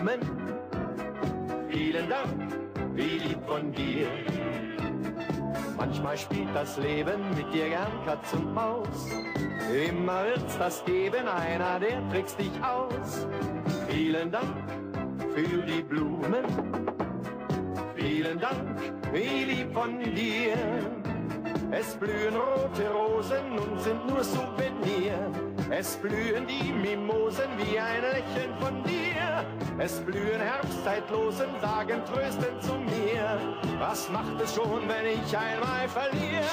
Blumen. Vielen Dank, wie lieb von dir. Manchmal spielt das Leben mit dir gern Katz und Maus. Immer wird's das geben, einer, der trickst dich aus. Vielen Dank für die Blumen. Vielen Dank, wie lieb von dir. Es blühen rote Rosen und sind nur Souvenir. Es blühen die Mimosen wie ein Lächeln von dir. Es blühen Herbstzeitlosen, sagen tröstend zu mir. Was macht es schon, wenn ich einmal verliere?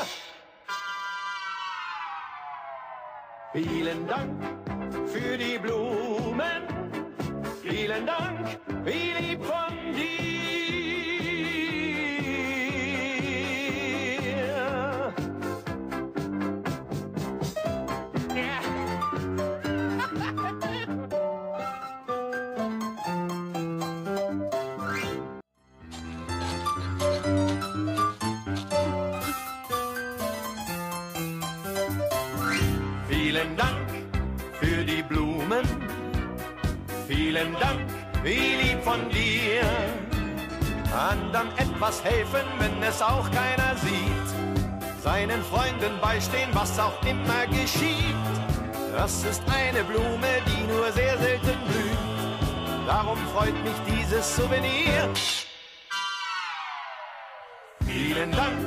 Vielen Dank für die Blumen. Vielen Dank, wie lieb von dir. Vielen Dank für die Blumen. Vielen Dank, wie lieb von dir. Andern etwas helfen, wenn es auch keiner sieht. Seinen Freunden beistehen, was auch immer geschieht. Das ist eine Blume, die nur sehr selten blüht. Darum freut mich dieses Souvenir. Vielen Dank